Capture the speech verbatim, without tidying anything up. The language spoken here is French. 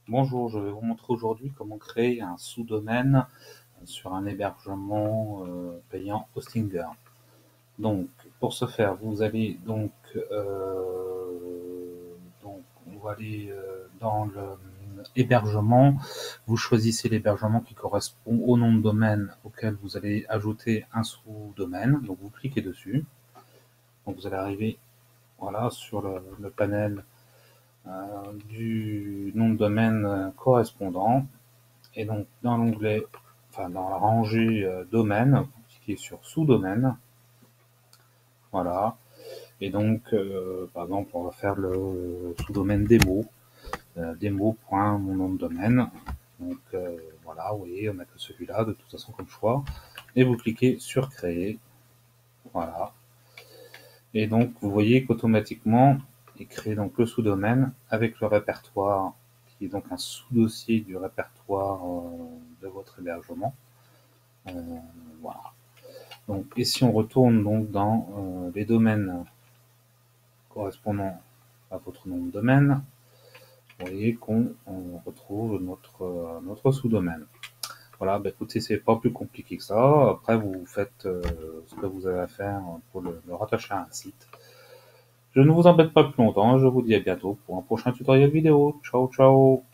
Bonjour, je vais vous montrer aujourd'hui comment créer un sous-domaine sur un hébergement euh, payant Hostinger. Donc, pour ce faire, vous allez donc, euh, donc on va aller euh, dans l'hébergement. Vous choisissez l'hébergement qui correspond au nom de domaine auquel vous allez ajouter un sous-domaine. Donc, vous cliquez dessus. Donc, vous allez arriver, voilà, sur le, le panel euh, du nom de domaine correspondant. Et donc, dans l'onglet, enfin, dans la rangée euh, domaine, vous cliquez sur sous-domaine. Voilà. Et donc, euh, par exemple, on va faire le sous-domaine démo. Euh, démo. Mon nom de domaine. Donc, euh, voilà, vous voyez, on n'a que celui-là, de toute façon, comme choix. Et vous cliquez sur créer. Voilà. Et donc, vous voyez qu'automatiquement, il crée donc le sous-domaine avec le répertoire, qui est donc un sous-dossier du répertoire euh, de votre hébergement. Euh, voilà. Donc, et si on retourne donc dans euh, les domaines correspondant à votre nom de domaine, vous voyez qu'on retrouve notre, euh, notre sous-domaine. Voilà, bah écoutez, c'est pas plus compliqué que ça. Après, vous faites euh, ce que vous avez à faire pour le, le rattacher à un site. Je ne vous embête pas plus longtemps, je vous dis à bientôt pour un prochain tutoriel vidéo. Ciao, ciao!